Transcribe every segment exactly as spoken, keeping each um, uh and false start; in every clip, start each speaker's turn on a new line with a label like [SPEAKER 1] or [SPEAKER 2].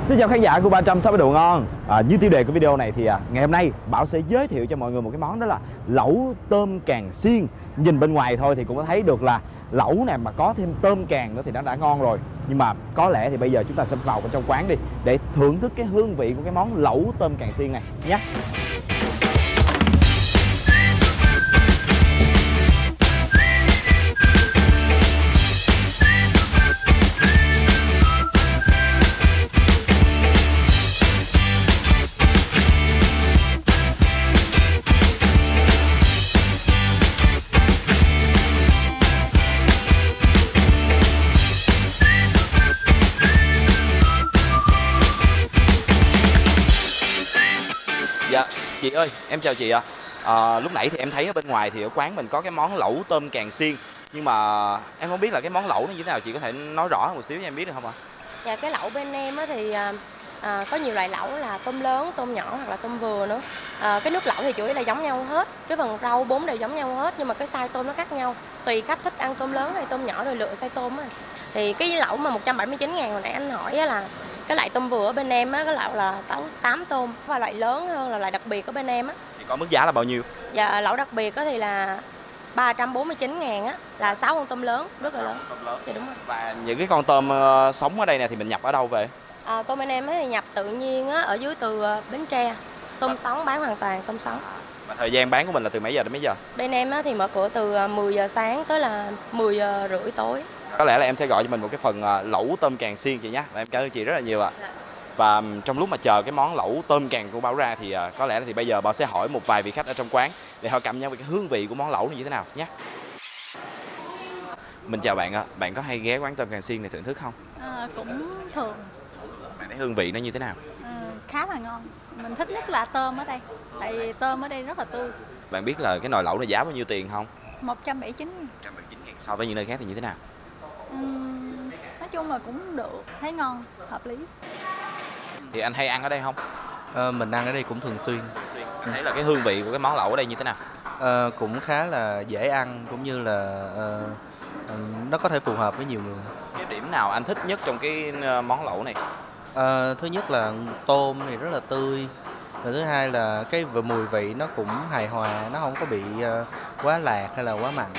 [SPEAKER 1] Xin chào khán giả của ba trăm sáu mươi độ ngon. À, như tiêu đề của video này thì à, ngày hôm nay Bảo sẽ giới thiệu cho mọi người một cái món đó là lẩu tôm càng xiên. Nhìn bên ngoài thôi thì cũng có thấy được là lẩu này mà có thêm tôm càng nữa thì nó đã ngon rồi. Nhưng mà có lẽ thì bây giờ chúng ta sẽ vào trong quán đi để thưởng thức cái hương vị của cái món lẩu tôm càng xiên này nhé.
[SPEAKER 2] Dạ, chị ơi, em chào chị ạ. À. À, lúc nãy thì em thấy ở bên ngoài thì ở quán mình có cái món lẩu tôm càng xiên. Nhưng mà em không biết là cái món lẩu này như thế nào, chị có thể nói rõ hơn một xíu cho em biết được không ạ?
[SPEAKER 3] Dạ, cái lẩu bên em á thì à, có nhiều loại lẩu là tôm lớn, tôm nhỏ hoặc là tôm vừa nữa. À, cái nước lẩu thì chủ yếu là giống nhau hết, cái phần rau bốn đều giống nhau hết, nhưng mà cái size tôm nó khác nhau. Tùy khách thích ăn tôm lớn hay tôm nhỏ rồi lựa size tôm á. Thì cái lẩu mà một trăm bảy mươi chín ngàn hồi nãy anh hỏi á là cái loại tôm vừa ở bên em á, cái lẩu là tám tôm, và loại lớn hơn là loại đặc biệt ở bên em á.
[SPEAKER 2] Thì có mức giá là bao nhiêu?
[SPEAKER 3] Dạ, lẩu đặc biệt á thì là ba trăm bốn mươi chín ngàn á, là sáu con tôm lớn, rất là lớn.
[SPEAKER 2] Tôm lớn.
[SPEAKER 3] Dạ đúng rồi.
[SPEAKER 2] Và những cái con tôm uh, sống ở đây nè thì mình nhập ở đâu về?
[SPEAKER 3] À, tôm bên em thì nhập tự nhiên á, ở dưới từ Bến Tre. Tôm à. sống bán hoàn toàn tôm sống. À.
[SPEAKER 2] Và thời gian bán của mình là từ mấy giờ đến mấy giờ?
[SPEAKER 3] Bên em á thì mở cửa từ mười giờ sáng tới là mười giờ rưỡi tối.
[SPEAKER 2] Có lẽ là em sẽ gọi cho mình một cái phần lẩu tôm càng xiên chị nhé. Và em cảm ơn chị rất là nhiều ạ. Dạ. Và trong lúc mà chờ cái món lẩu tôm càng của Bảo ra thì có lẽ là thì bây giờ Bảo sẽ hỏi một vài vị khách ở trong quán để họ cảm nhận về cái hương vị của món lẩu này như thế nào nhé. Mình chào bạn ạ. Bạn có hay ghé quán tôm càng xiên này thưởng thức không?
[SPEAKER 4] À, cũng thường.
[SPEAKER 2] Bạn thấy hương vị nó như thế nào?
[SPEAKER 4] À, khá là ngon. Mình thích nhất là tôm ở đây. Tại vì tôm ở đây rất là tươi.
[SPEAKER 2] Bạn biết là cái nồi lẩu này giá bao nhiêu tiền không?
[SPEAKER 4] một trăm bảy mươi chín nghìn.
[SPEAKER 2] một trăm bảy mươi chín nghìn. So với những nơi khác thì như thế nào?
[SPEAKER 4] Uhm, nói chung là cũng được, thấy ngon, hợp lý.
[SPEAKER 2] Thì anh hay ăn ở đây không?
[SPEAKER 5] À, mình ăn ở đây cũng thường xuyên.
[SPEAKER 2] Anh thấy là cái hương vị của cái món lẩu ở đây như thế nào?
[SPEAKER 5] À, cũng khá là dễ ăn, cũng như là uh, nó có thể phù hợp với nhiều người.
[SPEAKER 2] Cái điểm nào anh thích nhất trong cái món lẩu này?
[SPEAKER 5] À, thứ nhất là tôm thì rất là tươi. Và thứ hai là cái mùi vị nó cũng hài hòa, nó không có bị uh, quá lạc hay là quá mặn.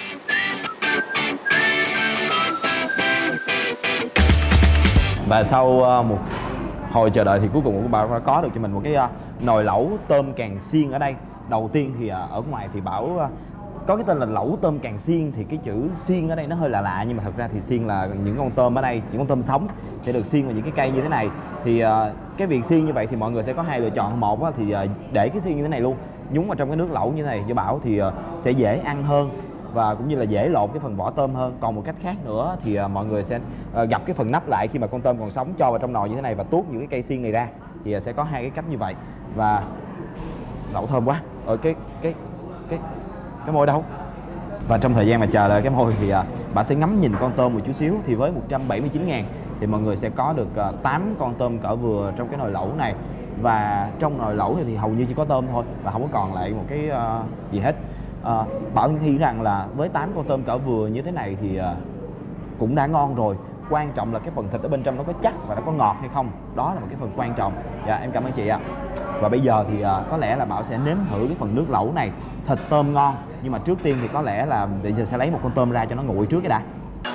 [SPEAKER 1] Và sau uh, một hồi chờ đợi thì cuối cùng Bảo đã có được cho mình một cái uh, nồi lẩu tôm càng xiên ở đây. Đầu tiên thì uh, ở ngoài thì Bảo uh, có cái tên là lẩu tôm càng xiên, thì cái chữ xiên ở đây nó hơi là lạ, nhưng mà thật ra thì xiên là những con tôm ở đây, những con tôm sống sẽ được xiên vào những cái cây như thế này. Thì uh, cái việc xiên như vậy thì mọi người sẽ có hai lựa chọn. Một uh, thì uh, để cái xiên như thế này luôn, nhúng vào trong cái nước lẩu như thế này cho Bảo thì uh, sẽ dễ ăn hơn và cũng như là dễ lột cái phần vỏ tôm hơn. Còn một cách khác nữa thì uh, mọi người sẽ uh, gập cái phần nắp lại khi mà con tôm còn sống, cho vào trong nồi như thế này và tuốt những cái cây xiên này ra. Thì uh, sẽ có hai cái cách như vậy. Và lẩu thơm quá. Ở cái cái cái cái môi đâu? Và trong thời gian mà chờ đợi cái môi thì uh, bạn sẽ ngắm nhìn con tôm một chút xíu. Thì với một trăm bảy mươi chín ngàn thì mọi người sẽ có được uh, tám con tôm cỡ vừa trong cái nồi lẩu này. Và trong nồi lẩu thì hầu như chỉ có tôm thôi và không có còn lại một cái uh, gì hết. Uh, Bảo nghĩ rằng là với tám con tôm cỡ vừa như thế này thì uh, cũng đã ngon rồi. Quan trọng là cái phần thịt ở bên trong nó có chắc và nó có ngọt hay không. Đó là một cái phần quan trọng. Dạ, em cảm ơn chị ạ. Và bây giờ thì uh, có lẽ là Bảo sẽ nếm thử cái phần nước lẩu này. Thịt tôm ngon, nhưng mà trước tiên thì có lẽ là bây giờ sẽ lấy một con tôm ra cho nó nguội trước cái đã.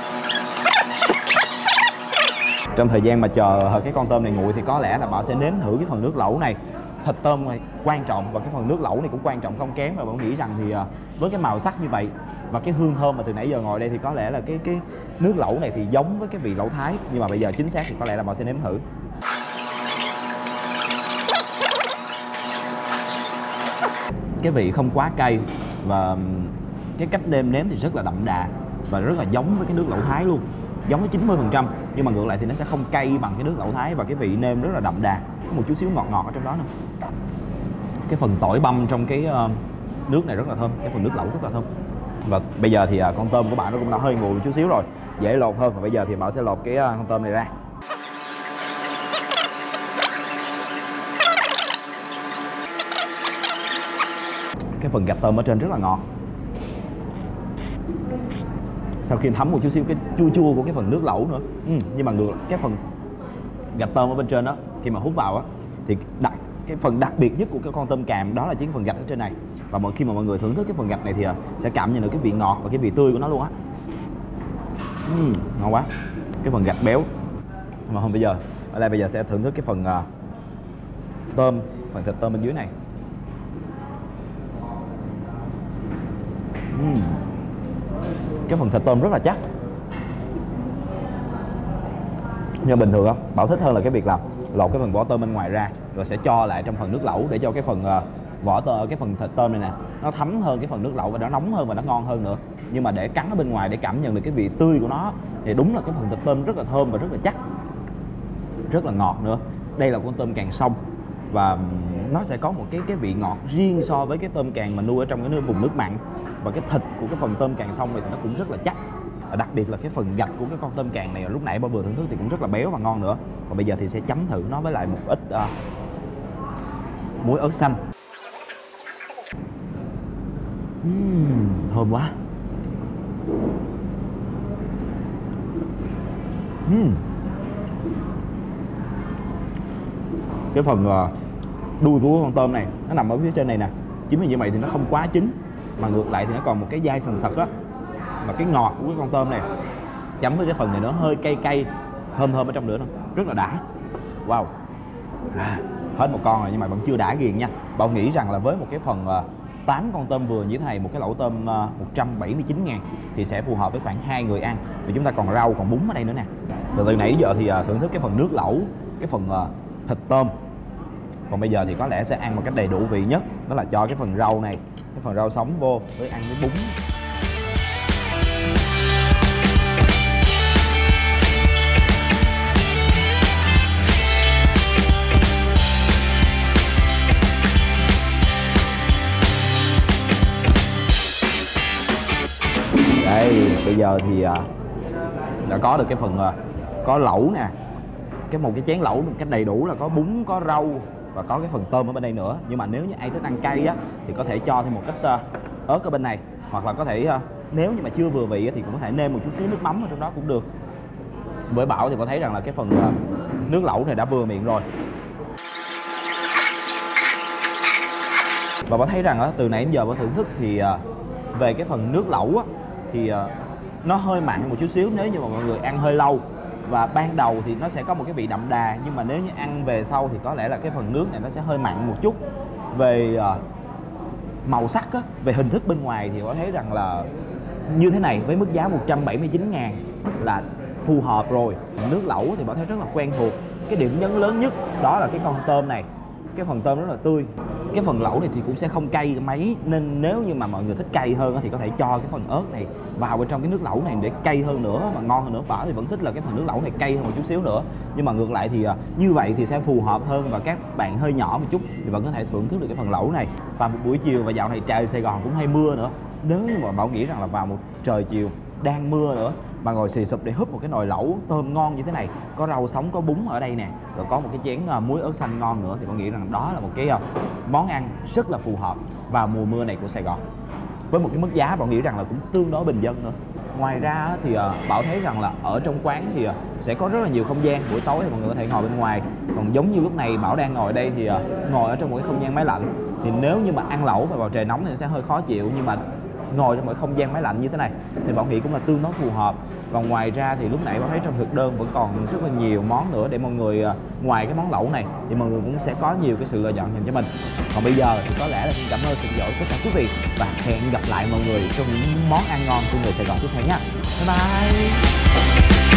[SPEAKER 1] Trong thời gian mà chờ cái con tôm này nguội thì có lẽ là Bảo sẽ nếm thử cái phần nước lẩu này. Thịt tôm này quan trọng và cái phần nước lẩu này cũng quan trọng không kém. Và Bảo nghĩ rằng thì với cái màu sắc như vậy và cái hương thơm mà từ nãy giờ ngồi đây thì có lẽ là cái cái nước lẩu này thì giống với cái vị lẩu Thái. Nhưng mà bây giờ chính xác thì có lẽ là Bảo sẽ nếm thử. Cái vị không quá cay và cái cách nêm nếm thì rất là đậm đà và rất là giống với cái nước lẩu Thái luôn, giống với chín mươi phần trăm. Nhưng mà ngược lại thì nó sẽ không cay bằng cái nước lẩu Thái và cái vị nêm rất là đậm đà, có một chút xíu ngọt ngọt ở trong đó nè. Cái phần tỏi băm trong cái uh, nước này rất là thơm, cái phần nước lẩu rất là thơm. Và bây giờ thì uh, con tôm của bạn nó cũng đã hơi nguội một chút xíu rồi, dễ lột hơn. Và bây giờ thì Bảo sẽ lột cái uh, con tôm này ra. Cái phần gạch tôm ở trên rất là ngọt. Sau khi thấm một chút xíu cái chua chua của cái phần nước lẩu nữa. Ừ, nhưng mà ngược cái phần gạch tôm ở bên trên đó khi mà hút vào á thì đặc cái phần đặc biệt nhất của cái con tôm càm đó là chính phần gạch ở trên này. Và mọi khi mà mọi người thưởng thức cái phần gạch này thì sẽ cảm nhận được cái vị ngọt và cái vị tươi của nó luôn á. uhm, ngon quá, cái phần gạch béo. Mà không, bây giờ ở đây bây giờ sẽ thưởng thức cái phần uh, tôm, phần thịt tôm bên dưới này. uhm. Cái phần thịt tôm rất là chắc. Nhưng bình thường á, Bảo thích hơn là cái việc là lột cái phần vỏ tôm bên ngoài ra rồi sẽ cho lại trong phần nước lẩu để cho cái phần uh, vỏ tôm, cái phần thịt tôm này nè nó thấm hơn cái phần nước lẩu và nó nóng hơn và nó ngon hơn nữa. Nhưng mà để cắn ở bên ngoài để cảm nhận được cái vị tươi của nó thì đúng là cái phần thịt tôm rất là thơm và rất là chắc, rất là ngọt nữa. Đây là con tôm càng sông và nó sẽ có một cái cái vị ngọt riêng so với cái tôm càng mà nuôi ở trong cái vùng nước mặn. Và cái thịt của cái phần tôm càng sông này thì nó cũng rất là chắc. Và đặc biệt là cái phần gạch của cái con tôm càng này lúc nãy Bảo vừa thưởng thức thì cũng rất là béo và ngon nữa. Còn bây giờ thì sẽ chấm thử nó với lại một ít uh, muối ớt xanh. uhm, Thơm quá. uhm. Cái phần uh, đuôi của con tôm này nó nằm ở phía trên này nè. Chính vì như vậy thì nó không quá chín, mà ngược lại thì nó còn một cái dai sần sật á. Và cái ngọt của cái con tôm này chấm với cái phần này nó hơi cay cay, thơm thơm ở trong nữa, rất là đã. Wow. À, hết một con rồi nhưng mà vẫn chưa đã ghiền nha. Bảo nghĩ rằng là với một cái phần uh, tám con tôm vừa như thế này, một cái lẩu tôm uh, một trăm bảy mươi chín ngàn thì sẽ phù hợp với khoảng hai người ăn. Vì chúng ta còn rau, còn bún ở đây nữa nè. Và từ nãy giờ thì uh, thưởng thức cái phần nước lẩu, cái phần uh, thịt tôm. Còn bây giờ thì có lẽ sẽ ăn một cách đầy đủ vị nhất, đó là cho cái phần rau này, cái phần rau sống vô với ăn với bún. Đây, bây giờ thì uh, đã có được cái phần uh, có lẩu nè, cái một cái chén lẩu một cách đầy đủ là có bún, có rau và có cái phần tôm ở bên đây nữa. Nhưng mà nếu như ai thích ăn cay á thì có thể cho thêm một ít uh, ớt ở bên này, hoặc là có thể uh, nếu như mà chưa vừa vị thì cũng có thể nêm một chút xíu nước mắm ở trong đó cũng được. Với Bảo thì có thấy rằng là cái phần uh, nước lẩu này đã vừa miệng rồi. Và Bảo thấy rằng á, từ nãy đến giờ Bảo thưởng thức thì uh, về cái phần nước lẩu á thì uh, nó hơi mặn một chút xíu nếu như mà mọi người ăn hơi lâu. Và ban đầu thì nó sẽ có một cái vị đậm đà, nhưng mà nếu như ăn về sau thì có lẽ là cái phần nước này nó sẽ hơi mặn một chút. Về uh, màu sắc á, về hình thức bên ngoài thì có thấy rằng là như thế này với mức giá một trăm bảy mươi chín ngàn là phù hợp rồi. Nước lẩu thì Bảo thấy rất là quen thuộc. Cái điểm nhấn lớn nhất đó là cái con tôm này, cái phần tôm rất là tươi. Cái phần lẩu này thì cũng sẽ không cay mấy, nên nếu như mà mọi người thích cay hơn thì có thể cho cái phần ớt này vào bên trong cái nước lẩu này để cay hơn nữa mà ngon hơn nữa. Bảo thì vẫn thích là cái phần nước lẩu này cay hơn một chút xíu nữa, nhưng mà ngược lại thì như vậy thì sẽ phù hợp hơn. Và các bạn hơi nhỏ một chút thì vẫn có thể thưởng thức được cái phần lẩu này. Và một buổi chiều, và dạo này trời Sài Gòn cũng hay mưa nữa, nếu như mà Bảo nghĩ rằng là vào một trời chiều đang mưa nữa mà ngồi xì sụp để húp một cái nồi lẩu tôm ngon như thế này, có rau sống, có bún ở đây nè, rồi có một cái chén uh, muối ớt xanh ngon nữa, thì con nghĩ rằng đó là một cái uh, món ăn rất là phù hợp vào mùa mưa này của Sài Gòn. Với một cái mức giá Bảo nghĩ rằng là cũng tương đối bình dân nữa. Ngoài ra thì uh, Bảo thấy rằng là ở trong quán thì uh, sẽ có rất là nhiều không gian. Buổi tối thì mọi người có thể ngồi bên ngoài, còn giống như lúc này Bảo đang ngồi đây thì uh, ngồi ở trong một cái không gian máy lạnh. Thì nếu như mà ăn lẩu và vào trời nóng thì sẽ hơi khó chịu, nhưng mà ngồi trong một không gian máy lạnh như thế này thì Bảo nghĩ cũng là tương đối phù hợp. Còn ngoài ra thì lúc nãy Bảo thấy trong thực đơn vẫn còn rất là nhiều món nữa để mọi người, ngoài cái món lẩu này thì mọi người cũng sẽ có nhiều cái sự lựa chọn dành cho mình. Còn bây giờ thì có lẽ là xin cảm ơn sự theo dõi tất cả quý vị và hẹn gặp lại mọi người trong những món ăn ngon của người Sài Gòn tiếp theo nha. Bye bye.